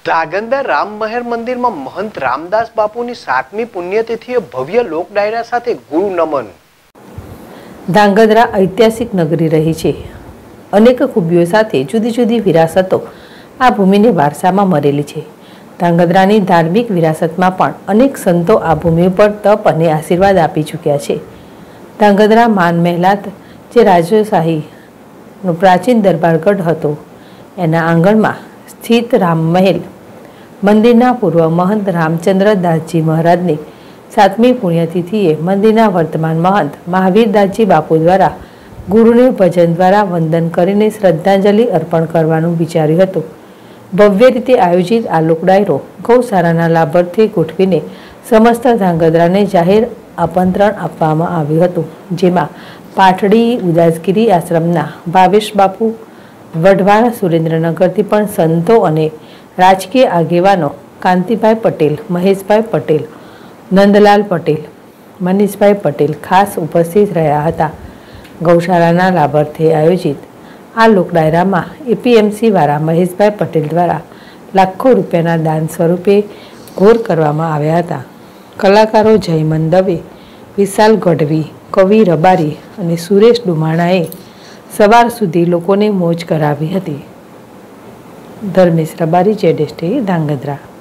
ધાંગધ્રા રામ મહેર મંદિરમાં મહંત રામદાસ બાપુની 7મી પુણ્યતિથિએ ભવ્ય લોક ડાયરા સાથે ગુરુ નમન। ધાંગધ્રા ઐતિહાસિક નગરી રહી છે। અનેક ખૂબીઓ સાથે જુદી જુદી વિરાસતો આ ભૂમિને વારસામાં મળેલી છે। ધાંગધ્રાની ધાર્મિક વિરાસતમાં પણ અનેક સંતો આ ભૂમિ પર તપ અને આશીર્વાદ આપી ચૂક્યા છે। ધાંગધ્રા માન મહેલાત જે રાજશાહીનો પ્રાચીન દરબારગઢ હતો, એના આંગણમાં સ્થિત રામ મહેલ મંદિરના પૂર્વ મહંત રામચંદ્ર દાસજી મહારાજની 7મી પુણ્યતિથિએ મંદિરના વર્તમાન મહંત મહાવીરદાસજી બાપુ દ્વારા ગુરુને ભજન દ્વારા વંદન કરીને શ્રદ્ધાંજલિ અર્પણ કરવાનું વિચાર્યું હતું। ભવ્ય રીતે આયોજિત આ લોક ડાયરો ગૌશાળાના લાભાર્થી ગોઠવીને સમસ્ત ધાંગધ્રાને જાહેર આમંત્રણ આપવામાં આવ્યું હતું, જેમાં પાટડી ઉદાસગીરી આશ્રમના ભાવેશ બાપુ, વઢવાણ સુરેન્દ્રનગરથી પણ સંતો અને રાજકીય આગેવાનો કાંતિભાઈ પટેલ, મહેશભાઈ પટેલ, નંદલાલ પટેલ, મનીષભાઈ પટેલ ખાસ ઉપસ્થિત રહ્યા હતા। ગૌશાળાના લાભાર્થે આયોજિત આ લોક ડાયરામાં એપીએમસી વાળા મહેશભાઈ પટેલ દ્વારા લાખો રૂપિયાના દાન સ્વરૂપે ઘોર કરવામાં આવ્યા હતા। કલાકારો જયમન દવે, વિશાલ ગઢવી, કવિ રબારી અને સુરેશ ડુમાણાએ સવાર સુધી લોકોને મોજ કરાવી હતી। ધર્મેશ રબારી, ZSTV, ધાંગધ્રા।